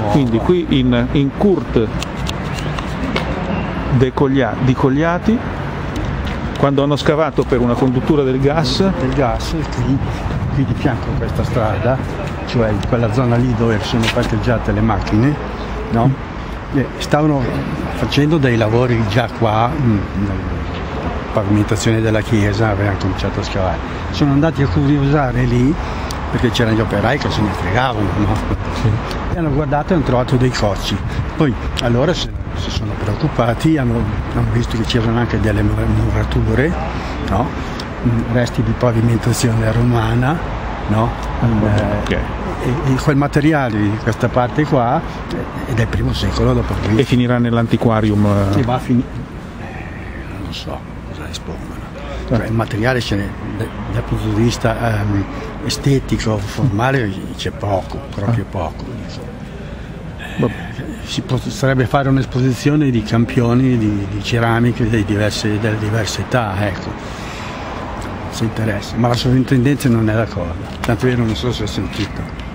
Quindi qui in Kurt di Cogliati, quando hanno scavato per una conduttura del gas, qui di fianco a questa strada, cioè in quella zona lì dove sono parcheggiate le macchine, no? Stavano facendo dei lavori già qua, pavimentazione della chiesa, avevano cominciato a scavare. Sono andati a curiosare lì perché c'erano gli operai che se ne fregavano, no? sì. E hanno guardato e hanno trovato dei cocci. Poi allora si sono preoccupati, hanno visto che c'erano anche delle murature, no? Resti di pavimentazione romana, no? Okay. E quel materiale di questa parte qua è del primo secolo d.C. E finirà nell'antiquarium. E va a finire, non so cosa espongono. Cioè, il materiale ce n'è, dal punto di vista estetico, formale, c'è poco, proprio poco. Sarebbe fare un'esposizione di campioni di ceramiche delle diverse età, ecco, se interessa, ma la sovrintendenza non è d'accordo, tanto vero non so se ho sentito.